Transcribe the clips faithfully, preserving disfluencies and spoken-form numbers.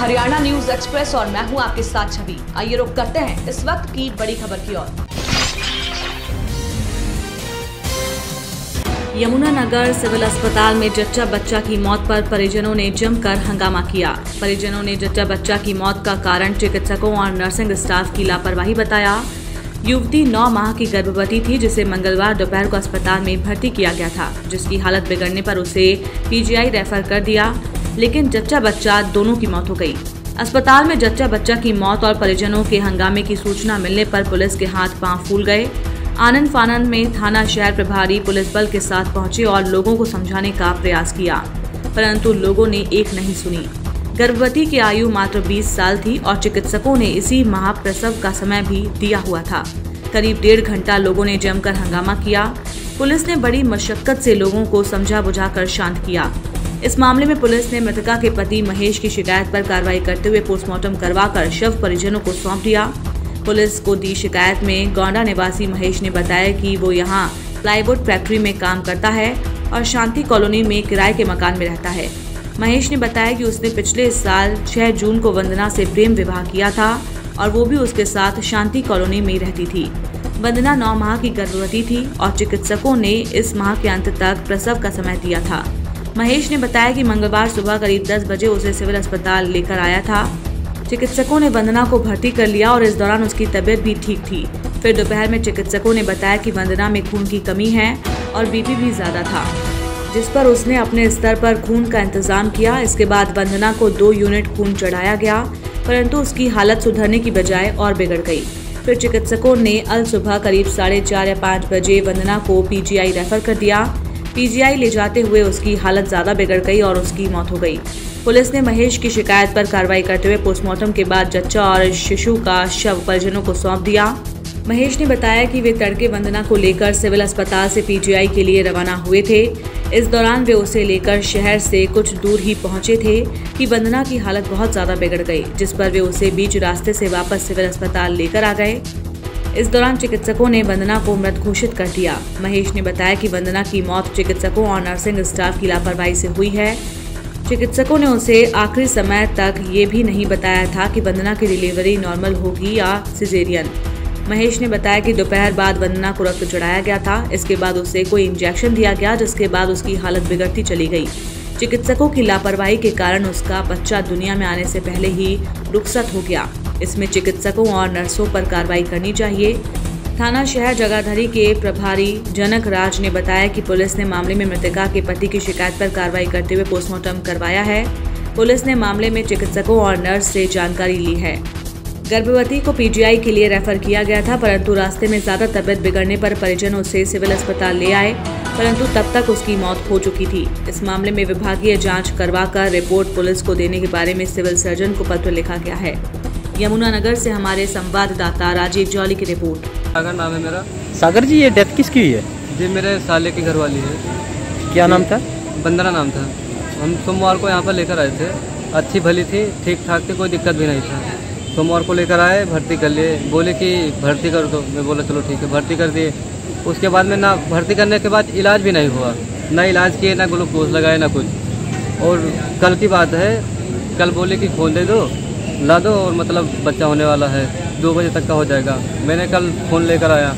Haryana news express और मैं हूं आपके साथ छवि। आइए रुक करते हैं इस वक्त की बड़ी खबर की ओर। यमुनानगर सिविल अस्पताल में जच्चा बच्चा की मौत पर परिजनों ने जमकर हंगामा किया। परिजनों ने जच्चा बच्चा की मौत का कारण चिकित्सकों और नर्सिंग स्टाफ की लापरवाही बताया। युवती नौ माह की गर्भवती थी, जिसे मंगलवार दोपहर को अस्पताल में भर्ती किया गया था, जिसकी हालत बिगड़ने पर उसे पीजीआई रेफर कर दिया, लेकिन जच्चा बच्चा दोनों की मौत हो गई। अस्पताल में जच्चा बच्चा की मौत और परिजनों के हंगामे की सूचना मिलने पर पुलिस के हाथ पांव फूल गए। आनंद फानंद में थाना शहर प्रभारी पुलिस बल के साथ पहुंचे और लोगों को समझाने का प्रयास किया, परंतु लोगों ने एक नहीं सुनी। गर्भवती की आयु मात्र बीस साल थी और चिकित्सकों ने इसी माह प्रसव का समय भी दिया हुआ था। करीब डेढ़ घंटा लोगों ने जमकर हंगामा किया। पुलिस ने बड़ी मशक्कत से लोगों को समझा बुझाकर शांत किया। इस मामले में पुलिस ने मृतका के पति महेश की शिकायत पर कार्रवाई करते हुए पोस्टमार्टम करवाकर शव परिजनों को सौंप दिया। पुलिस को दी शिकायत में गोंडा निवासी महेश ने बताया कि वो यहाँ प्लाईवुड फैक्ट्री में काम करता है और शांति कॉलोनी में किराए के मकान में रहता है। महेश ने बताया कि उसने पिछले साल छह जून को वंदना से प्रेम विवाह किया था और वो भी उसके साथ शांति कॉलोनी में रहती थी। वंदना नौ माह की गर्भवती थी और चिकित्सकों ने इस माह के अंत तक प्रसव का समय दिया था। महेश ने बताया कि मंगलवार सुबह करीब दस बजे उसे सिविल अस्पताल लेकर आया था। चिकित्सकों ने वंदना को भर्ती कर लिया और इस दौरान उसकी तबीयत भी ठीक थी। फिर दोपहर में चिकित्सकों ने बताया कि वंदना में खून की कमी है और बीपी भी ज्यादा था, जिस पर उसने अपने स्तर पर खून का इंतजाम किया। इसके बाद वंदना को दो यूनिट खून चढ़ाया गया, परंतु उसकी हालत सुधरने की बजाय और बिगड़ गई। फिर चिकित्सकों ने अल सुबह करीब साढ़े चार या पाँच बजे वंदना को पीजीआई रेफर कर दिया। पीजीआई ले जाते हुए उसकी हालत ज्यादा बिगड़ गई और उसकी मौत हो गई। पुलिस ने महेश की शिकायत पर कार्रवाई करते हुए पोस्टमार्टम के बाद जच्चा और शिशु का शव परिजनों को सौंप दिया। महेश ने बताया कि वे तड़के वंदना को लेकर सिविल अस्पताल से पीजीआई के लिए रवाना हुए थे। इस दौरान वे उसे लेकर शहर से कुछ दूर ही पहुंचे थे कि वंदना की हालत बहुत ज्यादा बिगड़ गई, जिस पर वे उसे बीच रास्ते से वापस सिविल अस्पताल लेकर आ गए। इस दौरान चिकित्सकों ने वंदना को मृत घोषित कर दिया। महेश ने बताया कि वंदना की मौत चिकित्सकों और नर्सिंग स्टाफ की लापरवाही से हुई है। चिकित्सकों ने उसे आखिरी समय तक ये भी नहीं बताया था कि वंदना की डिलीवरी नॉर्मल होगी या सिजेरियन। महेश ने बताया कि दोपहर बाद वंदना को रक्त चढ़ाया गया था। इसके बाद उसे कोई इंजेक्शन दिया गया, जिसके बाद उसकी हालत बिगड़ती चली गई। चिकित्सकों की लापरवाही के कारण उसका बच्चा दुनिया में आने से पहले ही रुखसत हो गया। इसमें चिकित्सकों और नर्सों पर कार्रवाई करनी चाहिए। थाना शहर जगाधरी के प्रभारी जनक राज ने बताया कि पुलिस ने मामले में मृतका के पति की शिकायत पर कार्रवाई करते हुए पोस्टमार्टम करवाया है। पुलिस ने मामले में चिकित्सकों और नर्स से जानकारी ली है। गर्भवती को पीजीआई के लिए रेफर किया गया था, परंतु रास्ते में ज्यादा तबीयत बिगड़ने पर परिजन उसे सिविल अस्पताल ले आए, परंतु तब तक उसकी मौत हो चुकी थी। इस मामले में विभागीय जांच करवाकर रिपोर्ट पुलिस को देने के बारे में सिविल सर्जन को पत्र लिखा गया है। यमुनानगर से हमारे संवाददाता राजीव जौली की रिपोर्ट। सागर नाम है मेरा। सागर जी, ये डेथ किसकी हुई है? जी मेरे साले की घरवाली है। क्या नाम था? वंदना नाम था। हम सोमवार को यहाँ पर लेकर आए थे। अच्छी भली थी, ठीक ठाक थी, कोई दिक्कत भी नहीं था। सोमवार को लेकर आए, भर्ती कर लिए। बोले कि भर्ती कर दो, मैं बोला चलो ठीक है, भर्ती कर दिए। उसके बाद में ना भर्ती करने के बाद इलाज भी नहीं हुआ, ना इलाज किए, ना ग्लूकोज लगाए, ना कुछ। और कल की बात है, कल बोले कि खोल दे दो, ला दो और मतलब बच्चा होने वाला है, दो बजे तक का हो जाएगा। मैंने कल फ़ोन लेकर आया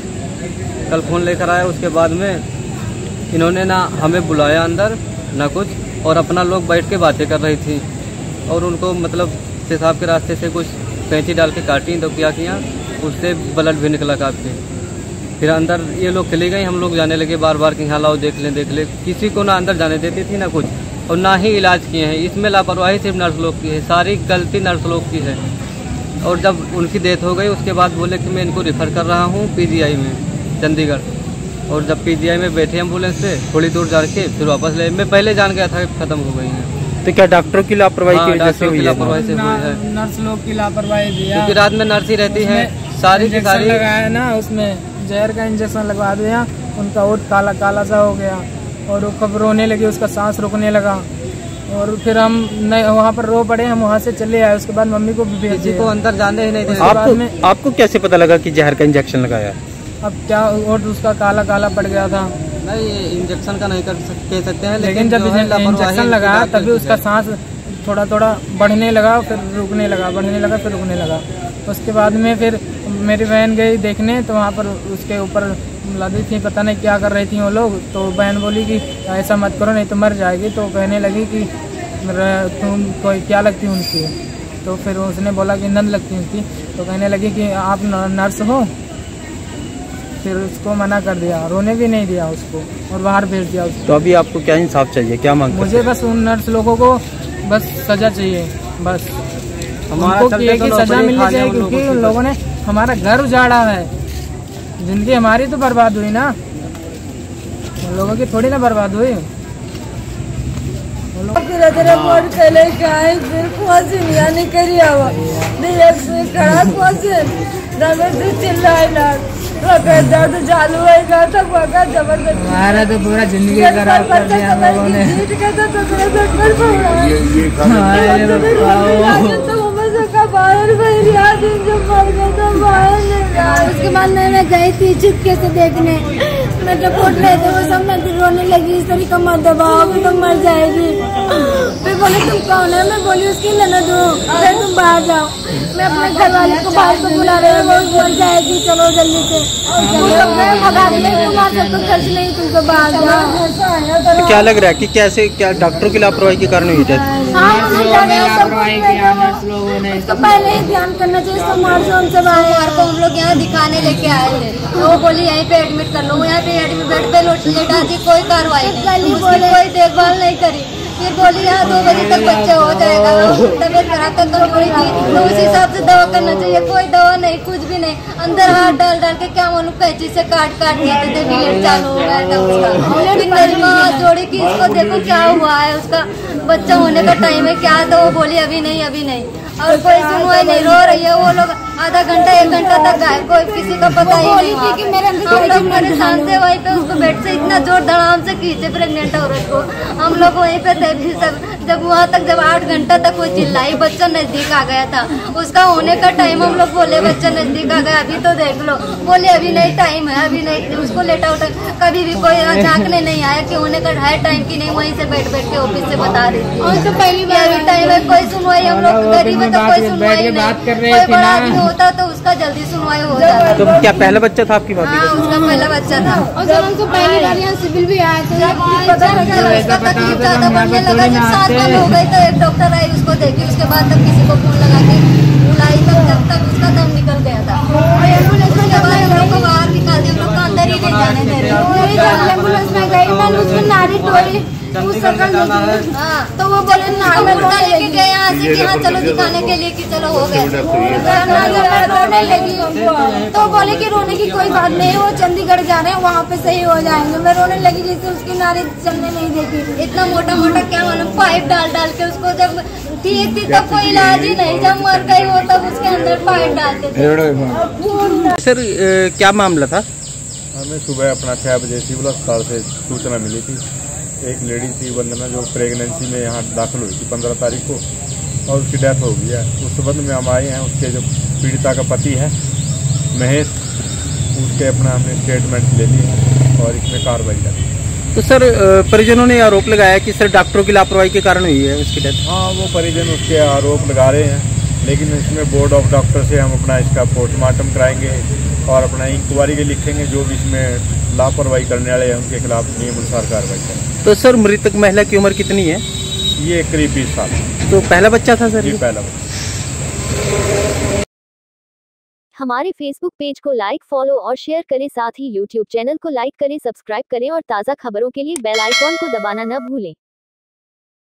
कल फ़ोन लेकर आया उसके बाद में इन्होंने ना हमें बुलाया अंदर ना कुछ, और अपना लोग बैठ के बातें कर रही थी और उनको मतलब पेशाब के रास्ते से कुछ कैंची डाल के काटी, तो क्या किया, उससे ब्लड भी निकला काफ़ी। फिर अंदर ये लोग चले गए, हम लोग जाने लगे बार बार कि हाँ लाओ देख लें देख लें। किसी को ना अंदर जाने देती थी ना कुछ, और ना ही इलाज किए हैं। इसमें लापरवाही सिर्फ नर्स लोग की है, सारी गलती नर्स लोग की है। और जब उनकी डेथ हो गई उसके बाद बोले कि मैं इनको रेफ़र कर रहा हूँ पीजीआई में चंडीगढ़। और जब पीजीआई में बैठे एम्बुलेंस से थोड़ी दूर जा के फिर वापस ले, मैं पहले जान गया था कि खत्म हो गई है। तो क्या डॉक्टरों की लापरवाही की वजह से हुई है? लापरवाही से हुई है, नर्स लोग की लापरवाही भी है, क्योंकि रात में नर्स ही रहती है। सारी की सारी लगाया ना, उसमें जहर का इंजेक्शन लगवा दिया, उनका ओठ काला काला सा हो गया और वो कब रोने लगी, उसका सांस रुकने लगा। और फिर हम वहाँ पर रो पड़े, हम वहाँ से चले आए। उसके बाद मम्मी को भी भेज दिया, को अंदर जाने ही नहीं थे। आपको, आपको कैसे पता लगा कि जहर का इंजेक्शन लगाया? अब क्या, ओठ उसका काला काला पड़ गया था। नहीं, ये इंजेक्शन का नहीं कर कह सकते हैं, लेकिन जब इंजेक्शन लगाया तभी उसका सांस थोड़ा थोड़ा बढ़ने लगा, फिर रुकने लगा, बढ़ने लगा, फिर रुकने लगा। उसके बाद में फिर मेरी बहन गई देखने, तो वहाँ पर उसके ऊपर लदी थी, पता नहीं क्या कर रही थी वो लोग। तो बहन बोली कि ऐसा मत करो नहीं तो मर जाएगी। तो कहने लगी कि तुम कोई क्या लगती उनकी? तो फिर उसने बोला कि नंद लगती उनकी। तो कहने लगी कि आप नर्स हो। फिर उसको मना कर दिया, रोने भी नहीं दिया उसको और बाहर भेज दिया उसको। तो अभी आपको क्या इंसाफ चाहिए, क्या मांग? मुझे बस उन नर्स लोगों को बस सजा चाहिए, बस उनको की सजा मिलनी चाहिए, क्योंकि उन लोगों ने हमारा घर उजाड़ा है। जिंदगी हमारी तो बर्बाद हुई ना, उन लोगों की थोड़ी ना बर्बाद हुई। दर्द चालू है हमारा तो पूरा जिंदगी खराब कर दिया हम लोगों ने। उसके बाद मैं गई थी चुपके से देखने, मैं रिपोर्ट ले तो वो सब मैं रोने लगी, इस तरीका मत दबाओ कि तुम मर जाएगी। फिर बोले तुम कौन है? मैं बोली उसकी ननद हूँ, फिर तुम बाहर जाओ। मैं अपने घर वाले को बाहर को बुला रही हूँ, वो मर जाएगी, चलो जल्दी से। तुम्हारे तो खर्च नहीं, तुम तो बाहर जाओ। तो क्या लग रहा है कि कैसे, क्या डॉक्टरों की लापरवाही के कारण हुई डेथ? इसको पहले ही ध्यान करना चाहिए। सोमवार से हम सब आए को हम लोग यहाँ दिखाने लेके आए थे, तो वो बोली यहीं पे एडमिट कर लो। यहाँ पे एडमिट बेड पे लेटा दी, कोई कार्रवाई नहीं, कोई देखभाल नहीं करी। फिर बोली यहाँ दो बजे तक बच्चे हो जाएगा, तबीयत खराब तक कमजोरी थी तो उस हिसाब से दवा करना चाहिए। कोई दवा नहीं, कुछ भी नहीं, अंदर हाथ डाल डाल के क्या मालूम कैंची से काट काट देते थे, ब्लड चालू हो गया था उसका। फिर मेरी माँ हाथ जोड़ी कि इसको देखो क्या हुआ है, उसका बच्चा होने का टाइम है क्या? तो वो बोली अभी नहीं, अभी नहीं। और कोई सुनवाई नहीं, रो रही है वो लोग आधा घंटा एक घंटा तक गायब, कोई किसी का पता ही नहीं। हम लोग परेशान थे वहीं पे, उसको बेड से इतना जोर धड़ाम से खींचे प्रेग्नेंट औरत को। हम लोग वहीं पे थे सब, जब वहाँ तक जब आठ घंटा तक वो चिल्लाई, बच्चा नजदीक आ गया था, उसका होने का टाइम। हम लोग बोले बच्चा नजदीक आ गया, अभी तो देख लो। बोले अभी नहीं, टाइम है, अभी नहीं। उसको लेटा उठा कभी भी कोई झांकने नहीं आया कि होने का है टाइम की नहीं, वहीं से बैठ बैठ के ऑफिस से बता रही थी। और तो पहली बार अभी टाइम है, कोई सुनवाई हम लोग गरीब है तो कोई सुनवाई नहीं। कोई बड़ा आदमी होता तो उसका जल्दी सुनवाई हो जाता। तो क्या पहला बच्चा था आपकी बात? हाँ, उसका पहला बच्चा था। और जब हमको पहली बार यहाँ सिविल भी आया तो उसका तकलीफ ज्यादा बढ़ने लगा। जब सात बंद हो गई तो एक डॉक्टर आई, उसको देखी, उसके बाद तब किसी को फोन लगा के बुलाई, तब जब तक उसका दम निकल गया था। उसके बाद हम लोग को बाहर निकाल दिया, हम लोग को अंदर ही नहीं जाने दे रहे। एम्बुलेंस में गई मैं, उसमें नारी टोली हाँ, तो वो बोले उल्टा लेके गए यहाँ से कि हाँ चलो दिखाने के लिए कि चलो हो गया। रोने लगी तो बोले कि रोने की कोई बात नहीं, वो चंडीगढ़ जा रहे हैं, वहाँ पे सही हो जाएंगे। मैं रोने लगी जैसे उसकी नारी चलने नहीं देती। इतना मोटा मोटा क्या मालूम पाइप डाल डाल के उसको, जब ठीक थी तब कोई इलाज ही नहीं, जब मर गई वो तब उसके अंदर पाइप डालते थे। सर क्या मामला था? हमें सुबह अपना छः बजे सिविल अस्पताल से सूचना मिली थी, एक लेडी थी वंदना जो प्रेगनेंसी में यहाँ दाखिल हुई थी पंद्रह तारीख को, और उसकी डेथ हो गई है। उस संबंध में हम आए हैं। उसके जो पीड़िता का पति है महेश, उसके अपना हमने स्टेटमेंट ले ली है और इसमें कार्रवाई करी। तो सर परिजनों ने आरोप लगाया कि सर डॉक्टरों की लापरवाही के कारण हुई है उसकी डेथ। हाँ, वो परिजन उसके आरोप लगा रहे हैं, लेकिन इसमें बोर्ड ऑफ डॉक्टर से हम अपना इसका पोस्टमार्टम कराएंगे और अपना इंक्वायरी के लिखेंगे। जो भी इसमें लापरवाही करने वाले हैं उनके खिलाफ नियम अनुसार कार्रवाई करें। तो सर मृतक महिला की उम्र कितनी है? ये करीब बीस साल। तो पहला बच्चा था सर? जी पहला बच्चा। हमारे फेसबुक पेज को लाइक, फॉलो और शेयर करें, साथ ही यूट्यूब चैनल को लाइक करें, सब्सक्राइब करें और ताज़ा खबरों के लिए बेल आइकॉन को दबाना न भूलें।